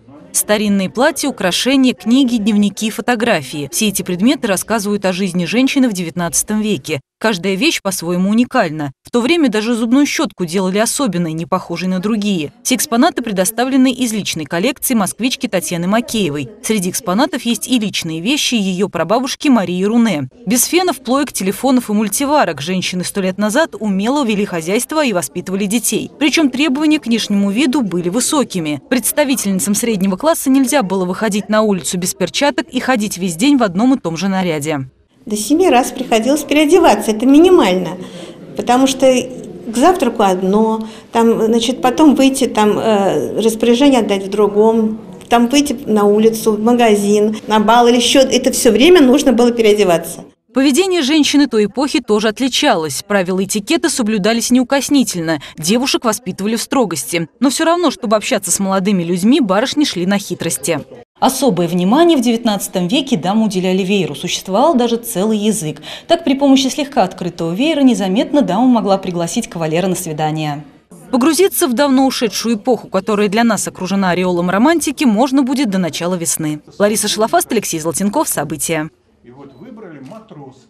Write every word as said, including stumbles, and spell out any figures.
Старинные платья, украшения, книги, дневники, фотографии. Все эти предметы рассказывают о жизни женщины в девятнадцатом веке. Каждая вещь по-своему уникальна. В то время даже зубную щетку делали особенной, не похожей на другие. Все экспонаты предоставлены из личной коллекции москвички Татьяны Макеевой. Среди экспонатов есть и личные вещи ее прабабушки Марии Руне. Без фенов, плоек, телефонов и мультиварок женщины сто лет назад умело вели хозяйство и воспитывали детей. Причем требования к внешнему виду были высокими. Представительницам среднего класса нельзя было выходить на улицу без перчаток и ходить весь день в одном и том же наряде. До семи раз приходилось переодеваться, это минимально, потому что к завтраку одно, там, значит, потом выйти, там, э, распоряжение отдать в другом, там выйти на улицу, в магазин, на бал или еще, это все время нужно было переодеваться. Поведение женщины той эпохи тоже отличалось. Правила этикета соблюдались неукоснительно, девушек воспитывали в строгости. Но все равно, чтобы общаться с молодыми людьми, барышни шли на хитрости. Особое внимание в девятнадцатом веке дамы уделяли вееру. Существовал даже целый язык. Так, при помощи слегка открытого веера незаметно дама могла пригласить кавалера на свидание. Погрузиться в давно ушедшую эпоху, которая для нас окружена ореолом романтики, можно будет до начала весны. Лариса Шалафаст, Алексей Золотенков. События. И вот выбрали матрос.